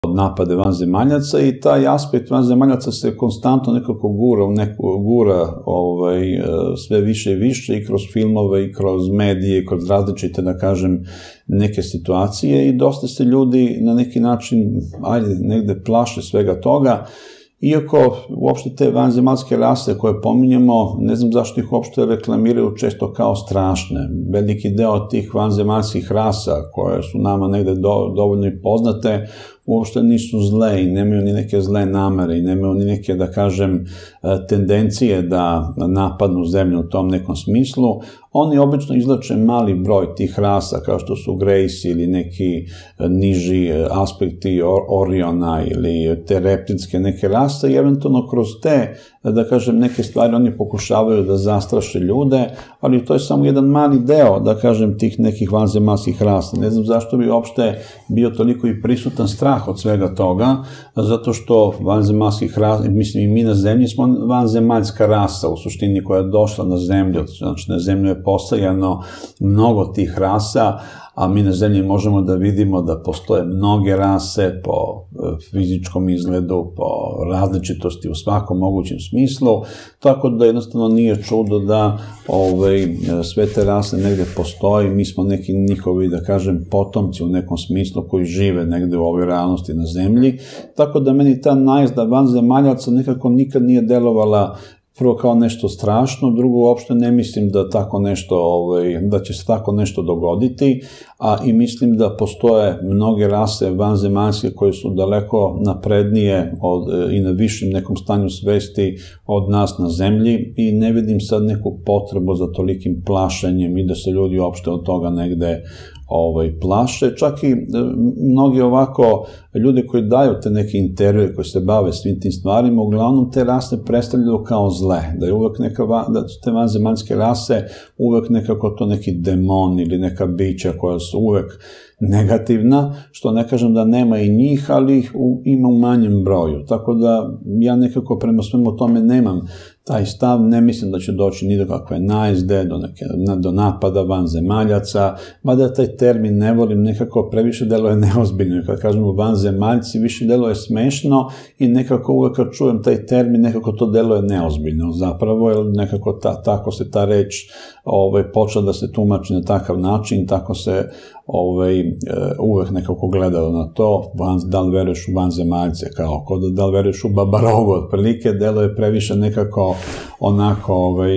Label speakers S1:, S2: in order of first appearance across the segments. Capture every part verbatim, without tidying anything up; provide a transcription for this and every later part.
S1: napade vanzemaljaca i taj aspekt vanzemaljaca se konstantno nekako gura, u neku, gura ovaj, sve više i više i kroz filmove i kroz medije i kroz različite, da kažem, neke situacije i dosta se ljudi na neki način, ajde, negde plaše svega toga. Iako uopšte te vanzemaljske rase koje pominjemo, ne znam zašto ih uopšte reklamiraju često kao strašne. Veliki deo tih vanzemaljskih rasa koje su nama negde do, dovoljno i poznate, uopšte nisu zle i nemaju ni neke zle namere i nemaju ni neke, da kažem, tendencije da napadnu zemlju u tom nekom smislu. Oni obično izlače mali broj tih rasa, kao što su Grace ili neki niži aspekti Oriona ili te reptilske neke rase i eventualno kroz te, da kažem, neke stvari oni pokušavaju da zastraše ljude, ali to je samo jedan mali deo, da kažem, tih nekih vanzemaljskih rasa. Ne znam zašto bi uopšte bio toliko i prisutan strah od svega toga, zato što vanzemaljskih rasa, mislim i mi na zemlji smo vanzemaljska rasa u suštini koja je došla na zemlju, znači na zemlju je postojano mnogo tih rasa, a mi na zemlji možemo da vidimo da postoje mnoge rase po fizičkom izgledu, po različitosti u svakom mogućem smislu, tako da jednostavno nije čudo da ovaj, sve te rase negde postoji, mi smo neki njihovi, da kažem, potomci u nekom smislu koji žive negde u ovoj realnosti na zemlji, tako da meni ta najezda vanzemaljaca nekako nikad nije delovala prvo kao nešto strašno, drugo uopšte ne mislim da tako nešto, ovaj, da će se tako nešto dogoditi, a i mislim da postoje mnoge rase vanzemaljske koje su daleko naprednije od, i na višim nekom stanju svesti od nas na zemlji i ne vidim sad neku potrebu za tolikim plašenjem i da se ljudi uopšte od toga negde ovaj, plaše, čak i mnogi ovako ljudi koji daju te neke intervjue, koji se bave svim tim stvarima, uglavnom te rase predstavljaju kao zle, da je uvek neka, da su te vanzemaljske rase uvek nekako to neki demon ili neka bića koja su uvek negativna, što ne kažem da nema i njih, ali ih ima u manjem broju, tako da ja nekako prema svemu tome nemam taj stav, ne mislim da će doći ni do kakve najezde, do, neke, do napada vanzemaljaca, mada taj termin ne volim, nekako previše deluje neozbiljno, kad kažemo vanzemaljci, više deluje smešno i nekako uvek kad čujem taj termin, nekako to deluje neozbiljno zapravo, jer nekako ta, tako se ta reč ovaj, počela da se tumači na takav način, tako se ovaj, uvek nekako gledalo na to, van, da li veruješ u vanzemaljce, kao kod da li veruješ u Babarogu, otprilike deluje previše nekako onako ovaj,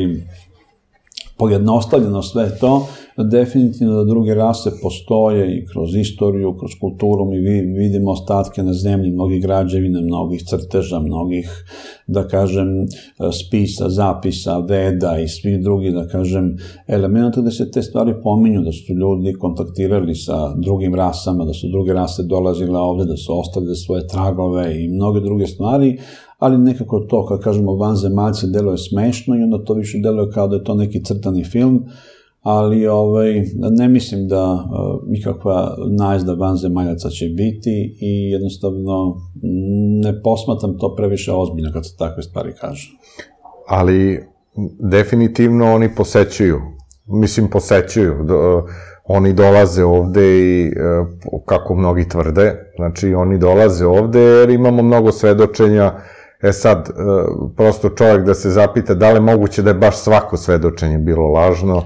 S1: pojednostavljeno sve to, definitivno da druge rase postoje i kroz istoriju, kroz kulturu, mi vidimo ostatke na zemlji, mnogih građevina, mnogih crteža, mnogih, da kažem, spisa, zapisa, veda i svih drugih, da kažem, elementa gde se te stvari pominju, da su ljudi kontaktirali sa drugim rasama, da su druge rase dolazile ovde, da su ostavili svoje tragove i mnoge druge stvari, ali nekako to, kad kažemo vanzemaljci, deluje smešno i onda to više deluje kao da je to neki crtani film, ali ovaj, ne mislim da nikakva najezda vanzemaljaca će biti i jednostavno ne posmatram to previše ozbiljno kad se takve stvari kaže.
S2: Ali definitivno oni posećuju, mislim posećuju, oni dolaze ovde i, kako mnogi tvrde, znači oni dolaze ovde jer imamo mnogo svedočenja. E sad, prosto čovjek da se zapita da li je moguće da je baš svako svedočenje bilo lažno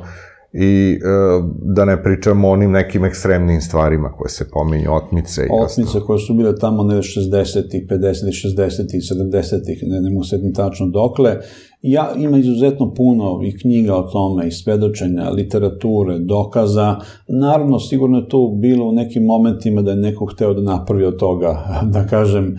S2: i da ne pričamo o onim nekim ekstremnim stvarima koje se pominju, otmice i ostalo.
S1: Otmice koje su bile tamo ne šezdesetih, pedesetih, šezdesetih, sedamdesetih, ne mogu sedim tačno dokle. Ja ima izuzetno puno i knjiga o tome, i svedočenja, literature, dokaza. Naravno, sigurno je tu bilo u nekim momentima da je neko hteo da napravi od toga, da kažem,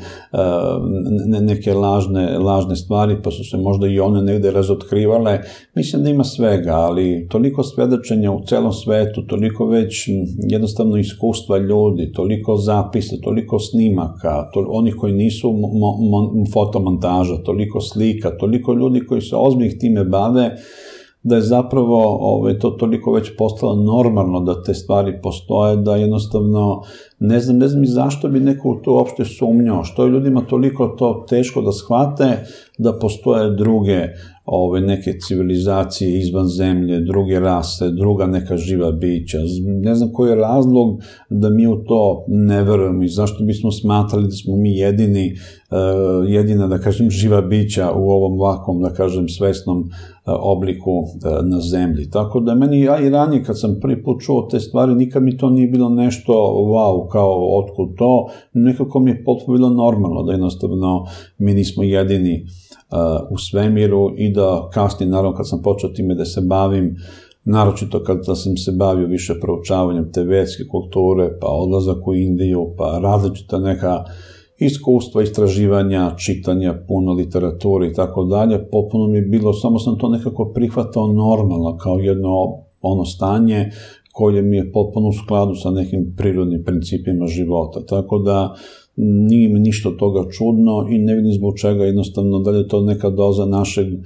S1: neke lažne, lažne stvari, pa su se možda i one negde razotkrivale. Mislim da ima svega, ali toliko svedočenja u celom svetu, toliko već jednostavno iskustva ljudi, toliko zapisa, toliko snimaka, onih koji nisu fotomontaža, toliko slika, toliko ljudi koji se ozbiljnih time bave, da je zapravo to toliko već postalo normalno da te stvari postoje, da jednostavno ne znam, ne znam i zašto bi neko u to uopšte sumnjao, što je ljudima toliko to teško da shvate da postoje druge ove, neke civilizacije izvan zemlje, druge rase, druga neka živa bića. Ne znam koji je razlog da mi u to ne verujemo i zašto bismo smatrali da smo mi jedini, jedina, da kažem, živa bića u ovom ovakvom, da kažem, svesnom obliku na zemlji. Tako da meni, ja i ranije kad sam prvi put čuo te stvari, nikad mi to nije bilo nešto wow, kao otkud to, nekako mi je potpuno bilo normalno da jednostavno mi nismo jedini u svemiru i da kasnije, naravno kad sam počeo time da se bavim, naročito kada sam se bavio više proučavanjem te vedske kulture, pa odlazak u Indiju, pa različita neka iskustva, istraživanja, čitanja, puno literature i tako dalje, potpuno mi je bilo, samo sam to nekako prihvatao normalno, kao jedno ono stanje koje mi je potpuno u skladu sa nekim prirodnim principima života. Tako da nije mi ništa od toga čudno i ne vidim zbog čega, jednostavno da li je to neka doza našeg e,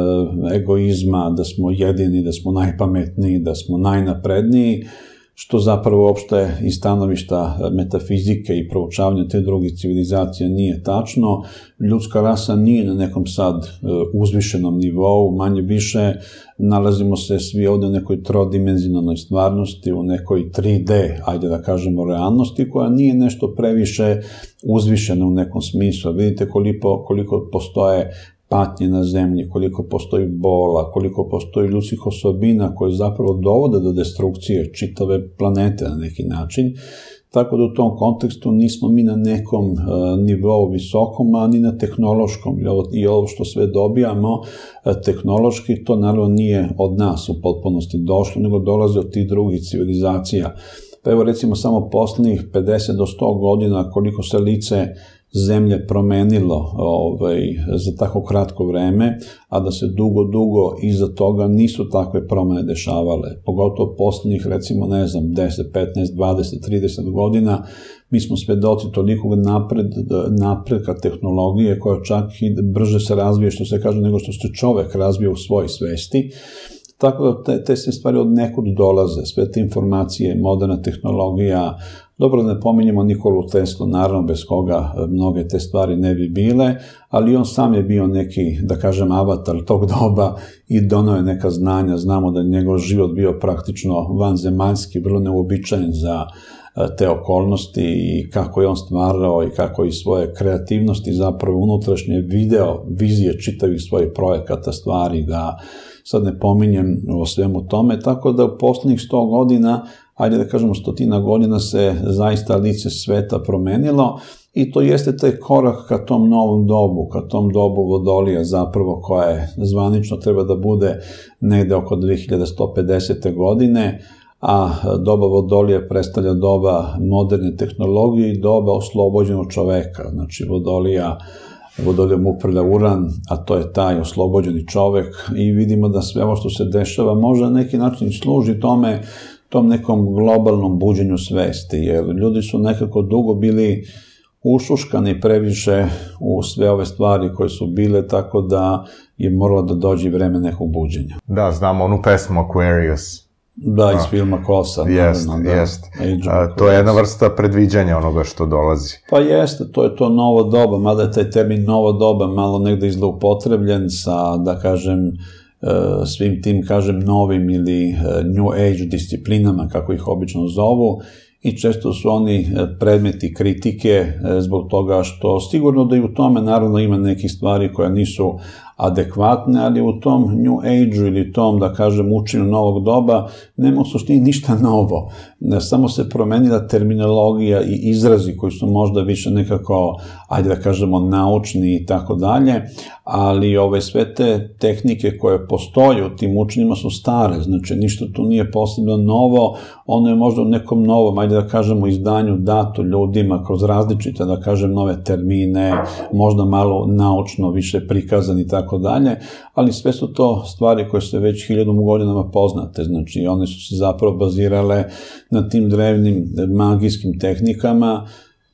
S1: egoizma, da smo jedini, da smo najpametniji, da smo najnapredniji, što zapravo uopšte iz stanovišta metafizike i proučavanja te druge civilizacije nije tačno. Ljudska rasa nije na nekom sad uzvišenom nivou, manje više nalazimo se svi ovde u nekoj trodimenzionalnoj stvarnosti, u nekoj tri de, ajde da kažemo, realnosti, koja nije nešto previše uzvišena u nekom smislu. Vidite koliko, koliko postoje patnje na zemlji, koliko postoji bola, koliko postoji ljudskih osobina koje zapravo dovode do destrukcije čitave planete na neki način. Tako da u tom kontekstu nismo mi na nekom uh, nivou visokom, a ni na tehnološkom. I ovo, i ovo što sve dobijamo uh, tehnološki, to naravno nije od nas u potpunosti došlo, nego dolazi od tih drugih civilizacija. Pa evo recimo samo poslednjih pedeset do sto godina koliko se lice zemlje promenilo ovaj, za tako kratko vreme, a da se dugo, dugo iza toga nisu takve promene dešavale. Pogotovo poslednjih, recimo, ne znam, deset, petnaest, dvadeset, trideset godina, mi smo svedoci tolikog napred, napredka tehnologije koja čak i brže se razvije, što se kaže, nego što se čovek razvije u svojoj svesti. Tako da te, te sve stvari od nekud dolaze, sve te informacije, moderna tehnologija. Dobro da ne pominjemo Nikolu Teslu, naravno bez koga mnoge te stvari ne bi bile, ali on sam je bio neki, da kažem, avatar tog doba i donao je neka znanja. Znamo da je njegov život bio praktično vanzemaljski, vrlo neuobičajen za te okolnosti i kako je on stvarao i kako i svoje kreativnosti zapravo unutrašnje video, vizije čitavih svojih projekata, stvari, da sad ne pominjem o svemu tome, tako da u poslednjih sto godina, ajde da kažemo stotina godina, se zaista lice sveta promenilo i to jeste taj korak ka tom novom dobu, ka tom dobu Vodolija zapravo, koja je zvanično treba da bude negde oko dve hiljade sto pedesete godine, a doba Vodolija predstavlja doba moderne tehnologije i doba oslobođenog čoveka. Znači Vodolija Vodolijom upravlja Uran, a to je taj oslobođeni čovek i vidimo da sve ovo što se dešava može na neki način služi tome, tom nekom globalnom buđenju svesti, jer ljudi su nekako dugo bili ušuškani previše u sve ove stvari koje su bile, tako da je moralo da dođe vreme nekog buđenja.
S2: Da, znamo onu pesmu Aquarius.
S1: Da, iz filma Kosa.
S2: Jest, jest. To je jedna vrsta predviđanja onoga što dolazi.
S1: Pa jeste, to je to novo doba, mada je taj termin novo doba malo negde izloupotrebljen sa, da kažem, svim tim, kažem, novim ili New Age disciplinama, kako ih obično zovu, i često su oni predmeti kritike zbog toga što sigurno da i u tome naravno ima nekih stvari koje nisu adekvatne, ali u tom New Age-u ili tom, da kažem, učenju novog doba nema u suštini ništa novo. Samo se promenila terminologija i izrazi koji su možda više nekako, ajde da kažemo, naučni i tako dalje, ali ove sve te tehnike koje postoje u tim učenjima su stare, znači ništa tu nije posebno novo, ono je možda u nekom novom, ajde da kažemo, izdanju dato ljudima kroz različite, da kažem, nove termine, možda malo naučno više prikazani i tako dalje, ali sve su to stvari koje su već hiljadom godinama poznate, znači one su se zapravo bazirale na tim drevnim magijskim tehnikama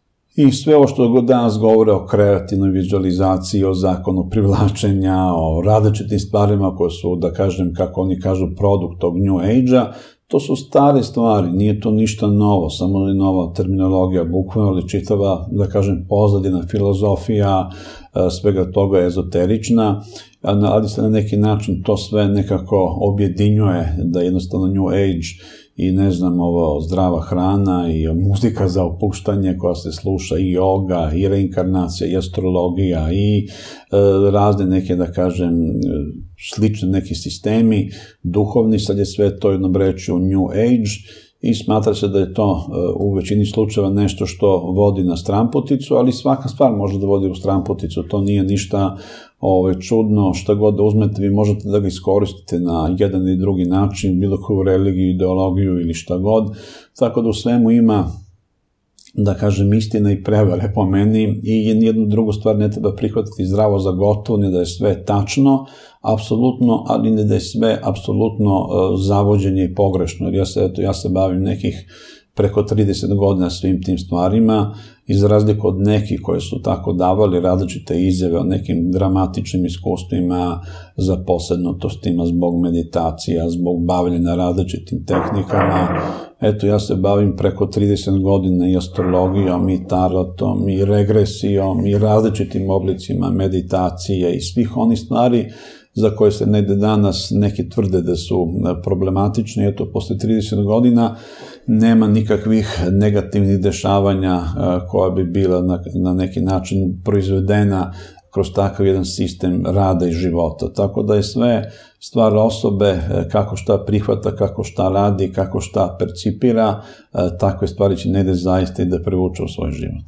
S1: i sve ovo što god danas govore o kreativnoj vizualizaciji, o zakonu privlačenja, o različitim stvarima koje su, da kažem, kako oni kažu, produkt tog New Age-a, to su stare stvari, nije to ništa novo, samo je nova terminologija, bukvalno, ali čitava, da kažem, pozadina filozofija, svega toga je ezoterična. ali se na neki način to sve nekako objedinjuje, da jednostavno New Age i ne znam, ovo zdrava hrana i muzika za opuštanje koja se sluša i joga i reinkarnacija i astrologija i e, razne neke, da kažem, slične neki sistemi duhovni, sad je sve to jednom reći u New Age i smatra se da je to u većini slučajeva nešto što vodi na stranputicu, ali svaka stvar može da vodi u stranputicu, to nije ništa ove, čudno, šta god da uzmete, vi možete da ga iskoristite na jedan ili drugi način, bilo koju religiju, ideologiju ili šta god, tako da u svemu ima, da kažem, istina i prevare po meni i jednu drugu stvar ne treba prihvatiti zdravo za gotovo, ne da je sve tačno, apsolutno, ali ne da je sve apsolutno zavođenje i pogrešno, jer ja se, eto, ja se bavim nekih preko trideset godina svim tim stvarima, iz razliku od nekih koji su tako davali različite izjave o nekim dramatičnim iskustvima, zaposlednotostima zbog meditacija, zbog bavljenja različitim tehnikama. Eto, ja se bavim preko trideset godina i astrologijom, i tarotom, i regresijom, i različitim oblicima meditacije i svih onih stvari za koje se negde danas neki tvrde da su problematični. Eto, posle trideset godina nema nikakvih negativnih dešavanja koja bi bila na, na neki način proizvedena kroz takav jedan sistem rada i života. Tako da je sve stvar osobe, kako šta prihvata, kako šta radi, kako šta percipira, takve stvari će negde zaista i da prevuče u svoj život.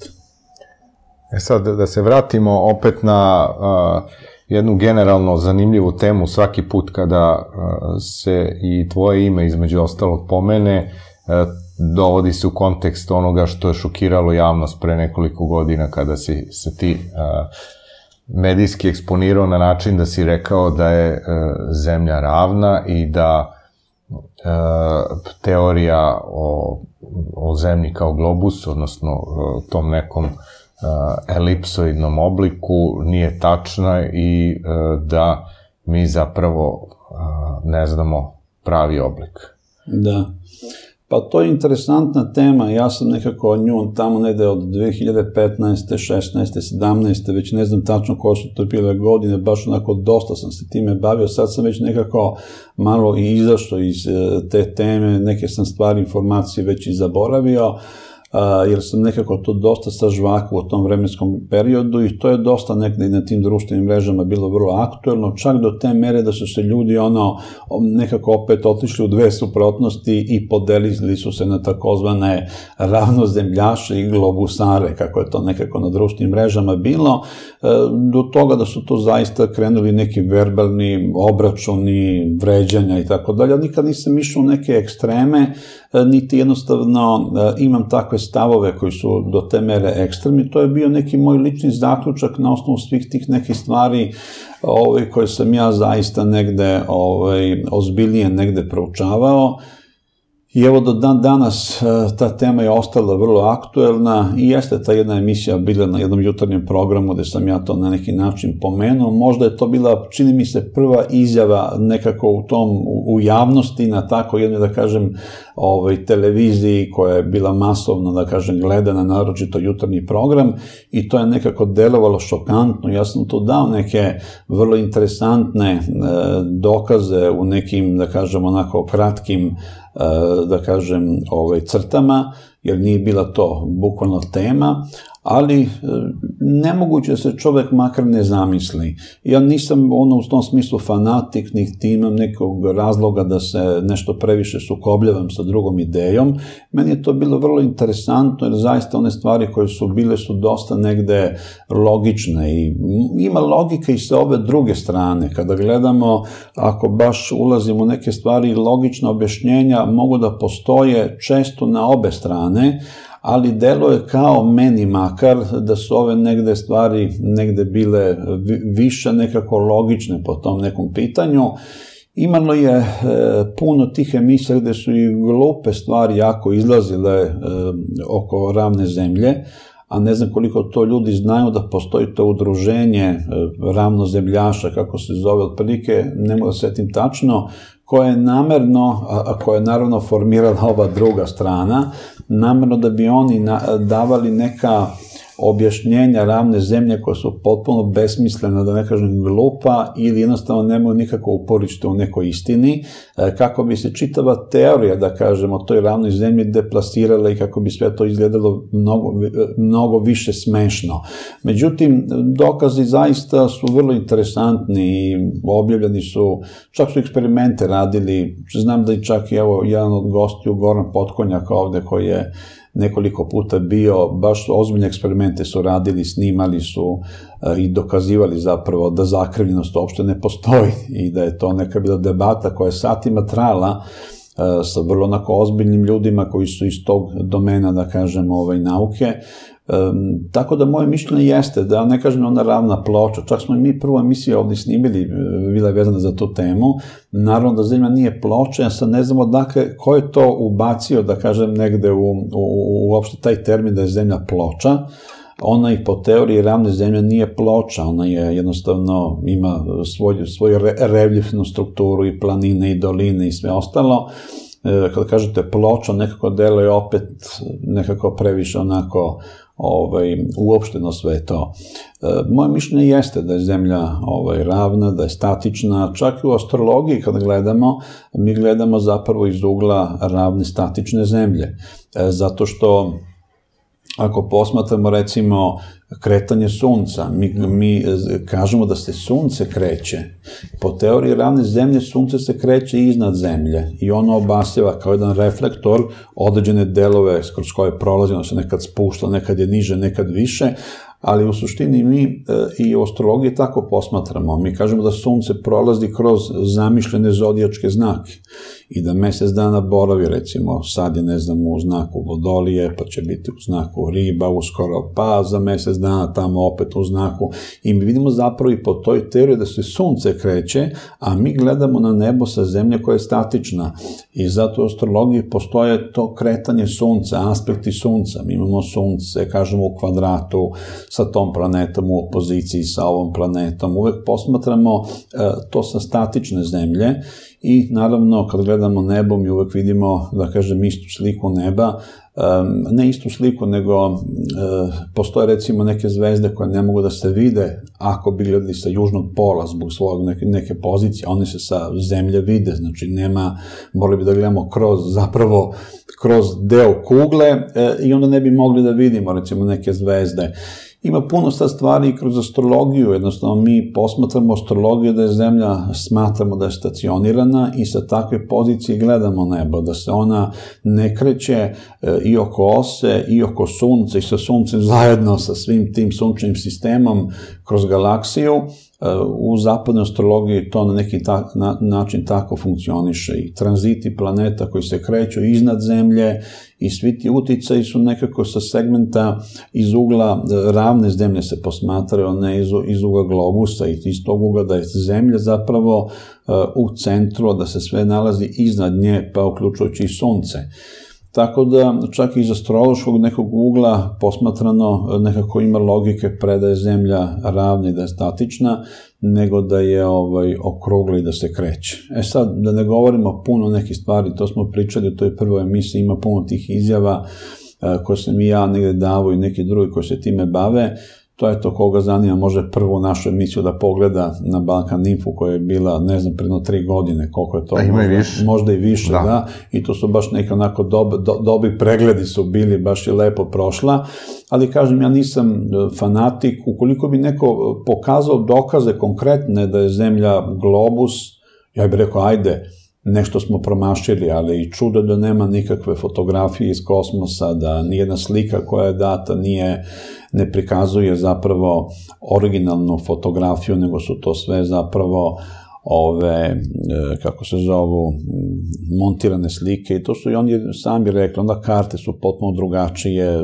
S2: E sad, da se vratimo opet na uh, jednu generalno zanimljivu temu svaki put kada uh, se i tvoje ime između ostalog pomene, uh, dovodi se u kontekst onoga što je šokiralo javnost pre nekoliko godina kada si se ti uh, medijski eksponirao na način da si rekao da je uh, zemlja ravna i da uh, teorija o, o zemlji kao globus, odnosno uh, tom nekom uh, elipsoidnom obliku nije tačna i uh, da mi zapravo uh, ne znamo pravi oblik.
S1: Da. Pa to je interesantna tema, ja sam nekako nju tamo negde od dve hiljade petnaeste, šesnaeste, sedamnaeste, već ne znam tačno koje su to bile godine, baš onako dosta sam se time bavio, sad sam već nekako malo i izašao iz te teme, neke sam stvari, informacije već i zaboravio, jer sam nekako to dosta sažvakao u tom vremenskom periodu i to je dosta nekde i na tim društvenim mrežama bilo vrlo aktuelno, čak do te mere da su se ljudi ono nekako opet otišli u dve suprotnosti i podelili su se na takozvane ravnozemljaše i globusare, kako je to nekako na društvenim mrežama bilo, do toga da su to zaista krenuli neki verbalni obračuni, vređanja i tako dalje. Nikad nisam išao u neke ekstreme, niti jednostavno imam takve stavove koji su do te mere ekstremni. To je bio neki moj lični zaključak na osnovu svih tih nekih stvari ovaj, koje sam ja zaista negde ovaj, ozbiljnije negde proučavao. I evo do dan danas ta tema je ostala vrlo aktuelna i jeste ta jedna emisija bila na jednom jutarnjem programu gde sam ja to na neki način pomenuo. Možda je to bila, čini mi se, prva izjava nekako u tom, u javnosti na tako jednoj, da kažem, ovaj, televiziji koja je bila masovno, da kažem, gledana, naročito jutarnji program i to je nekako delovalo šokantno. Ja sam tu dao neke vrlo interesantne e, dokaze u nekim, da kažem, onako kratkim da kažem, ovaj, crtama, jer nije bila to bukvalno tema, ali nemoguće se čovek makar ne zamisli. Ja nisam ono u tom smislu fanatik, niti imam nekog razloga da se nešto previše sukobljavam sa drugom idejom. Meni je to bilo vrlo interesantno, jer zaista one stvari koje su bile su dosta negde logične i ima logika i sa ove druge strane. Kada gledamo, ako baš ulazimo u neke stvari, logična objašnjenja mogu da postoje često na obe strane, ali deluje kao meni makar da su ove negde stvari negde bile više nekako logične po tom nekom pitanju. Imalo je e, puno tih emisija gde su i glupe stvari jako izlazile e, oko ravne zemlje, a ne znam koliko to ljudi znaju da postoji to udruženje e, ravnozemljaša, kako se zove otprilike, ne mogu da setim tačno, koje je namerno, a koje je naravno formirala ova druga strana, namerno da bi oni davali neka objašnjenja ravne zemlje koja su potpuno besmislena, da ne kažem glupa, ili jednostavno nemaju nikako uporište u nekoj istini, kako bi se čitava teorija, da kažemo, o toj ravnoj zemlji deplasirala i kako bi sve to izgledalo mnogo, mnogo više smešno. Međutim, dokazi zaista su vrlo interesantni i objavljeni su, čak su eksperimente radili, znam da i čak evo jedan od gostiju, Goran Potkonjak ovde, koji je nekoliko puta bio, baš ozbiljne eksperimente su radili, snimali su i dokazivali zapravo da zakrivljenost uopšte ne postoji i da je to neka bila debata koja je satima trajala sa vrlo onako ozbiljnim ljudima koji su iz tog domena, da kažem, ovaj, nauke. Tako da moje mišljenje jeste da, ne kažem ona ravna ploča, čak smo i mi prvo emisije ovdje snimili, bila je vezana za tu temu, naravno da zemlja nije ploča, ja sad ne znamo dakle ko je to ubacio, da kažem, negde u, u, uopšte taj termin da je zemlja ploča. Ona i po teoriji ravne zemlje nije ploča, ona je jednostavno, ima svoju, svoju reljefnu strukturu i planine i doline i sve ostalo. Kada kažete ploča, nekako deluje opet nekako previše onako ovaj, uopšteno sve to. Moje mišljenje jeste da je zemlja ovaj, ravna, da je statična, čak i u astrologiji kad gledamo, mi gledamo zapravo iz ugla ravne statične zemlje, zato što ako posmatramo recimo kretanje sunca, mi, mi kažemo da se sunce kreće. Po teoriji ravne zemlje sunce se kreće iznad zemlje i ono obasjava kao jedan reflektor određene delove kroz koje prolazi, ono se nekad spušta, nekad je niže, nekad više, ali u suštini mi i u astrologiji tako posmatramo. Mi kažemo da sunce prolazi kroz zamišljene zodijačke znake i da mesec dana boravi, recimo, sad je, ne znam, u znaku Vodolije, pa će biti u znaku Riba uskoro, pa za mesec dana tamo opet u znaku. I mi vidimo zapravo i po toj teoriji da se sunce kreće, a mi gledamo na nebo sa zemlje koja je statična. I zato u astrologiji postoje to kretanje sunca, aspekti sunca. Mi imamo sunce, kažemo, u kvadratu sa tom planetom, u opoziciji sa ovom planetom. Uvek posmatramo to sa statične zemlje i naravno kad gledamo nebo mi uvek vidimo, da kažem, istu sliku neba, ne istu sliku, nego postoje recimo neke zvezde koje ne mogu da se vide ako bi gledali sa južnog pola zbog svog neke, neke pozicije, one se sa zemlje vide, znači nema, morali bi da gledamo kroz, zapravo kroz deo kugle i onda ne bi mogli da vidimo recimo neke zvezde. Ima puno sad stvari kroz astrologiju, jednostavno mi posmatramo astrologiju da je zemlja, smatramo da je stacionirana i sa takve pozicije gledamo nebo, da se ona ne kreće i oko ose, i oko sunca, i sa suncem zajedno, sa svim tim sunčevim sistemom kroz galaksiju. U zapadnoj astrologiji to na neki ta, na, način tako funkcioniše i tranziti planeta koji se kreću iznad zemlje i svi ti uticaji su nekako sa segmenta iz ugla ravne zemlje se posmatraju, ne iz, iz ugla globusa i iz tog ugla da je zemlja zapravo uh, u centru, da se sve nalazi iznad nje, pa uključujući i sunce. Tako da čak iz astrološkog nekog ugla posmatrano nekako ima logike pre da je zemlja ravna i da je statična, nego da je ovaj, okrugla i da se kreće. E sad, da ne govorimo puno nekih stvari, to smo pričali u toj prvoj emisiji, ima puno tih izjava koje sam i ja negde davao i neki drugi koji se time bave. To je to koga zanima, može prvu našu emisiju da pogleda na Balkan Info koja je bila, ne znam, predno tri godine, koliko je to,
S2: da,
S1: možda,
S2: i više.
S1: možda i više, da. da, i to su baš neki onako dob, do, dobri pregledi su bili, baš je lepo prošla, ali kažem, ja nisam fanatik, ukoliko bi neko pokazao dokaze konkretne da je zemlja globus, ja bih rekao, ajde, nešto smo promašili, ali i čudo da nema nikakve fotografije iz kosmosa, da nijedna slika koja je data nije, ne prikazuje zapravo originalnu fotografiju, nego su to sve zapravo ove, kako se zovu, montirane slike i to su i oni sami rekli, onda karte su potpuno drugačije,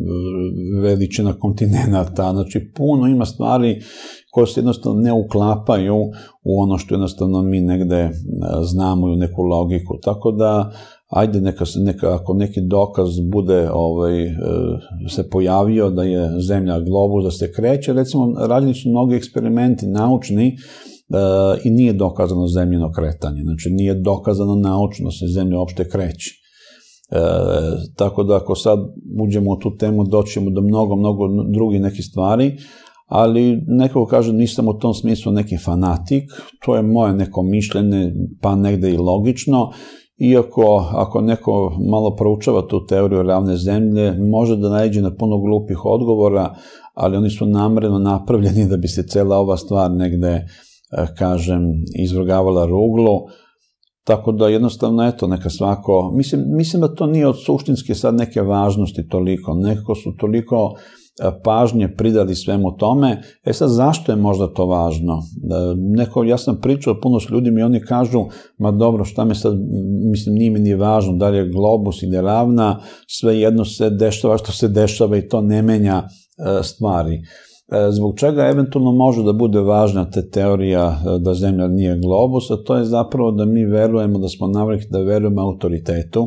S1: veličina kontinenta, znači puno ima stvari koje se jednostavno ne uklapaju u ono što jednostavno mi negde znamo i u neku logiku, tako da ajde neka, neka, ako neki dokaz bude ovaj, se pojavio da je zemlja globus, da se kreće, recimo rađeni su mnogi eksperimenti naučni i nije dokazano zemljino kretanje, znači nije dokazano naučno da se zemlja uopšte kreće. Tako da ako sad uđemo u tu temu, doćemo do mnogo, mnogo drugih nekih stvari, ali nekako kažem, nisam u tom smislu neki fanatik, to je moje neko mišljenje, pa negde i logično, iako ako neko malo proučava tu teoriju ravne zemlje, može da naiđe na puno glupih odgovora, ali oni su namerno napravljeni da bi se cela ova stvar negde, kažem, izvrgavala ruglu, tako da jednostavno, eto, neka svako, mislim, mislim da to nije od suštinske sad neke važnosti toliko, nekako su toliko pažnje pridali svemu tome. E sad, zašto je možda to važno? Neko, ja sam pričao puno s ljudima i oni kažu, ma dobro, šta me sad, mislim, nije mi nije važno, da li je globus ili ravna, sve jedno se dešava što se dešava i to ne menja stvari. Zbog čega eventualno može da bude važna te teorija da Zemlja nije globus, a to je zapravo da mi verujemo, da smo navikli da verujemo autoritetu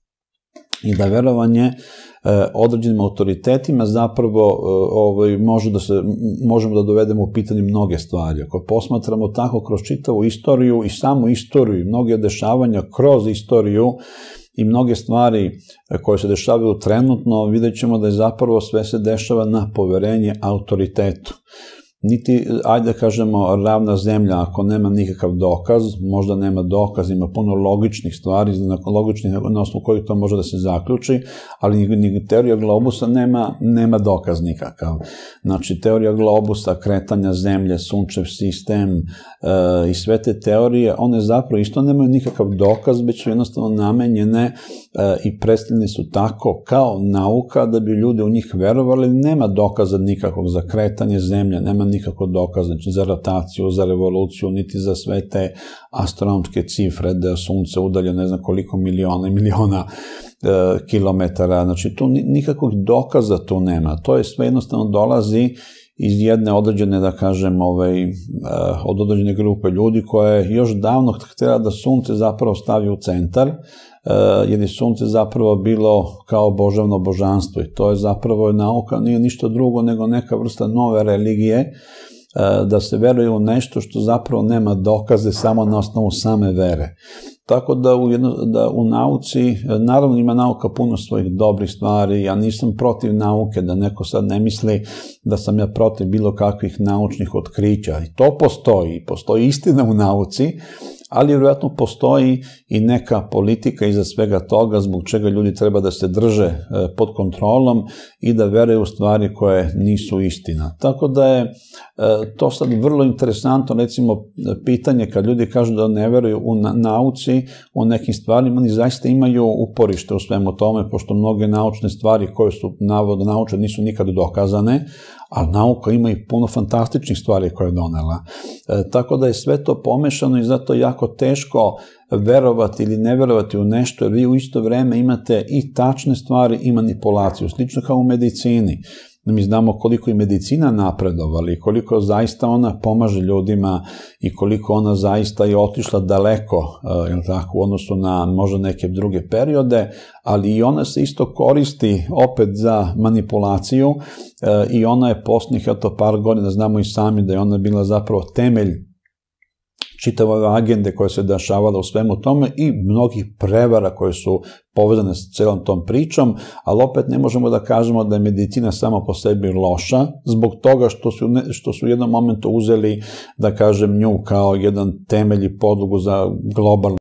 S1: i da verovanje određenim autoritetima zapravo može da se, možemo da dovedemo u pitanje mnoge stvari. Ako posmatramo tako kroz čitavu istoriju i samu istoriju i mnoge dešavanja kroz istoriju i mnoge stvari koje se dešavaju trenutno, vidjet ćemo da je zapravo sve se dešava na poverenje autoritetu. Niti, ajde da kažemo, ravna zemlja, ako nema nikakav dokaz, možda nema dokaz, ima puno logičnih stvari, logičnih na osnovu kojih to može da se zaključi, ali ni teorija globusa nema, nema dokaz nikakav. Znači, teorija globusa, kretanja zemlje, sunčev sistem e, i sve te teorije, one zapravo isto nemaju nikakav dokaz, već su jednostavno namenjene e, i predstavljene su tako kao nauka da bi ljudi u njih verovali, nema dokaza nikakvog za kretanje zemlje, nema nikako dokaz, znači za rotaciju, za revoluciju, niti za sve te astronomske cifre, da je sunce udalje ne znam koliko miliona i miliona e, kilometara, znači tu nikakvog dokaza tu nema, to je sve jednostavno dolazi iz jedne određene, da kažem, ovaj, e, od određene grupe ljudi koja je još davno htjela da sunce zapravo stavi u centar, jer je sunce zapravo bilo kao božavno božanstvo i to je zapravo nauka, nije ništa drugo nego neka vrsta nove religije, da se veruje u nešto što zapravo nema dokaze samo na osnovu same vere. Tako da u, jedno, da u nauci, naravno ima nauka puno svojih dobrih stvari, ja nisam protiv nauke, da neko sad ne misli da sam ja protiv bilo kakvih naučnih otkrića. I to postoji, postoji istina u nauci, ali vjerojatno postoji i neka politika iza svega toga zbog čega ljudi treba da se drže pod kontrolom i da veruju u stvari koje nisu istina. Tako da je to sad vrlo interesantno, recimo, pitanje kad ljudi kažu da ne veruju u nauci, u nekim stvarima, oni zaista imaju uporište u svemu tome, pošto mnoge naučne stvari koje su navodno naučne nisu nikad dokazane, a nauka ima i puno fantastičnih stvari koje je donela. E, tako da je sve to pomešano i zato je jako teško verovati ili ne verovati u nešto, jer vi u isto vreme imate i tačne stvari i manipulaciju, slično kao u medicini. Mi znamo koliko je medicina napredovala i koliko zaista ona pomaže ljudima i koliko ona zaista je otišla daleko, jel tako, u odnosu na možda neke druge periode, ali i ona se isto koristi opet za manipulaciju i ona je posljednjih eto par godina, znamo i sami da je ona bila zapravo temelj čitave ove agende koje se dešavala u svemu tome i mnogih prevara koje su povezane s celom tom pričom, ali opet ne možemo da kažemo da je medicina sama po sebi loša, zbog toga što su, ne, što su u jednom momentu uzeli, da kažem, nju kao jedan temelj i podlogu za globalno